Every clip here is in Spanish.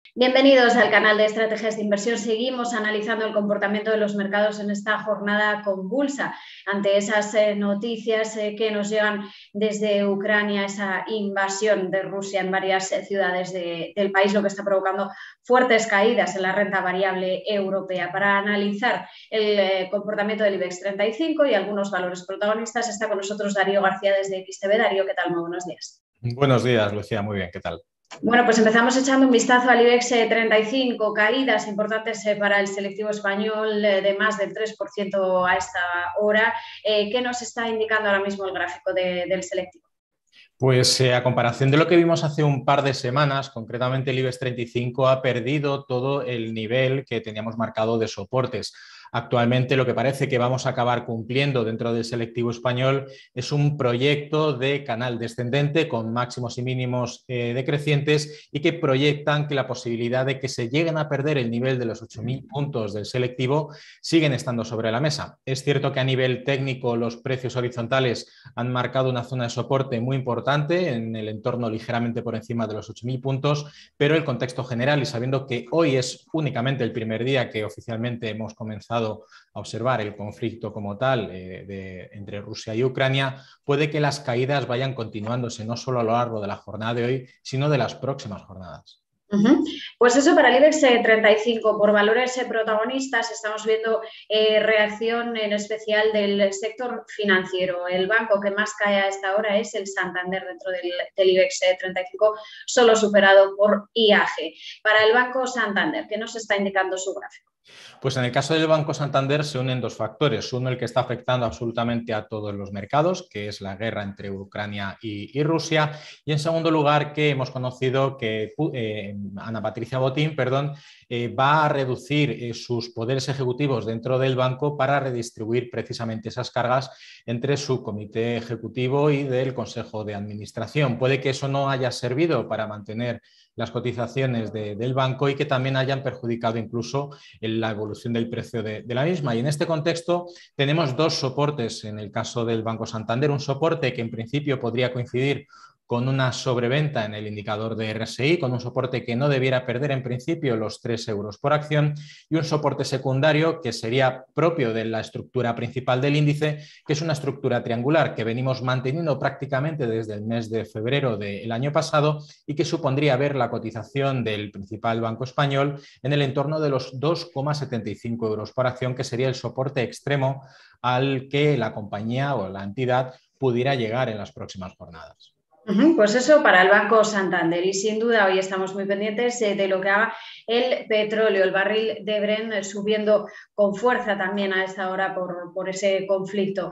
Bienvenidos al canal de Estrategias de Inversión. Seguimos analizando el comportamiento de los mercados en esta jornada convulsa ante esas noticias que nos llegan desde Ucrania, esa invasión de Rusia en varias ciudades del país, lo que está provocando fuertes caídas en la renta variable europea. Para analizar el comportamiento del IBEX 35 y algunos valores protagonistas está con nosotros Darío García desde XTB. Darío, ¿qué tal? Muy buenos días. Buenos días, Lucía. Muy bien, ¿qué tal? Bueno, pues empezamos echando un vistazo al IBEX 35, caídas importantes para el selectivo español de más del 3% a esta hora. ¿Qué nos está indicando ahora mismo el gráfico del selectivo? Pues a comparación de lo que vimos hace un par de semanas, concretamente el IBEX 35 ha perdido todo el nivel que teníamos marcado de soportes. Actualmente lo que parece que vamos a acabar cumpliendo dentro del selectivo español es un proyecto de canal descendente con máximos y mínimos decrecientes y que proyectan que la posibilidad de que se lleguen a perder el nivel de los 8.000 puntos del selectivo siguen estando sobre la mesa. Es cierto que a nivel técnico los precios horizontales han marcado una zona de soporte muy importante en el entorno ligeramente por encima de los 8.000 puntos, pero el contexto general y sabiendo que hoy es únicamente el primer día que oficialmente hemos comenzado a observar el conflicto como tal entre Rusia y Ucrania, puede que las caídas vayan continuándose no solo a lo largo de la jornada de hoy, sino de las próximas jornadas. Pues eso para el IBEX 35, por valores protagonistas estamos viendo reacción en especial del sector financiero. El banco que más cae a esta hora es el Santander dentro del IBEX 35, solo superado por IAG. Para el Banco Santander, ¿qué nos está indicando su gráfico? Pues en el caso del Banco Santander se unen dos factores. Uno, el que está afectando absolutamente a todos los mercados, que es la guerra entre Ucrania y Rusia. Y en segundo lugar, que hemos conocido que Ana Patricia Botín, va a reducir sus poderes ejecutivos dentro del banco para redistribuir precisamente esas cargas entre su comité ejecutivo y del Consejo de Administración. Puede que eso no haya servido para mantener las cotizaciones del banco y que también hayan perjudicado incluso la evolución del precio de la misma. Y en este contexto tenemos dos soportes en el caso del Banco Santander, un soporte que en principio podría coincidir con una sobreventa en el indicador de RSI, con un soporte que no debiera perder en principio los 3 euros por acción y un soporte secundario que sería propio de la estructura principal del índice, que es una estructura triangular que venimos manteniendo prácticamente desde el mes de febrero del año pasado y que supondría ver la cotización del principal banco español en el entorno de los 2,75 euros por acción, que sería el soporte extremo al que la compañía o la entidad pudiera llegar en las próximas jornadas. Pues eso para el Banco Santander y sin duda hoy estamos muy pendientes de lo que haga el petróleo, el barril de Brent subiendo con fuerza también a esta hora por ese conflicto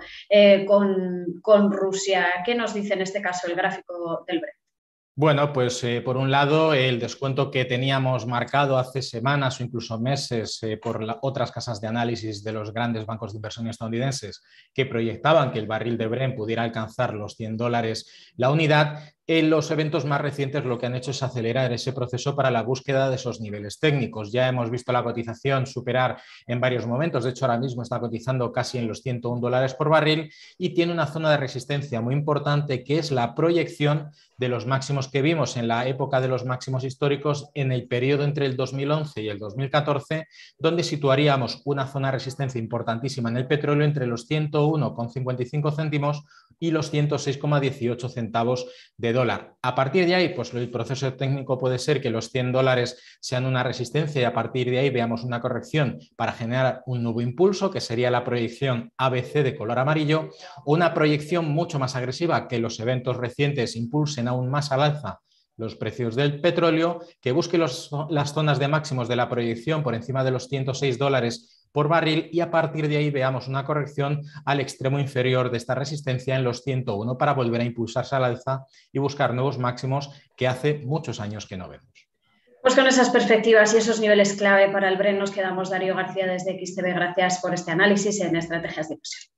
con Rusia. ¿Qué nos dice en este caso el gráfico del Brent? Bueno, pues por un lado el descuento que teníamos marcado hace semanas o incluso meses por otras casas de análisis de los grandes bancos de inversión estadounidenses que proyectaban que el barril de Brent pudiera alcanzar los $100 la unidad, los eventos más recientes lo que han hecho es acelerar ese proceso para la búsqueda de esos niveles técnicos. Ya hemos visto la cotización superar en varios momentos, de hecho ahora mismo está cotizando casi en los $101 por barril y tiene una zona de resistencia muy importante que es la proyección de los máximos que vimos en la época de los máximos históricos en el periodo entre el 2011 y el 2014, donde situaríamos una zona de resistencia importantísima en el petróleo entre los 101,55 céntimos y los 106,18 centavos de dólar. A partir de ahí, pues el proceso técnico puede ser que los $100 sean una resistencia y a partir de ahí veamos una corrección para generar un nuevo impulso, que sería la proyección ABC de color amarillo, o una proyección mucho más agresiva que los eventos recientes impulsen aún más al alza los precios del petróleo, que busque las zonas de máximos de la proyección por encima de los $106 por barril y a partir de ahí veamos una corrección al extremo inferior de esta resistencia en los 101 para volver a impulsarse al alza y buscar nuevos máximos que hace muchos años que no vemos. Pues con esas perspectivas y esos niveles clave para el Brent nos quedamos. Darío García desde XTB. Gracias por este análisis en Estrategias de Inversión.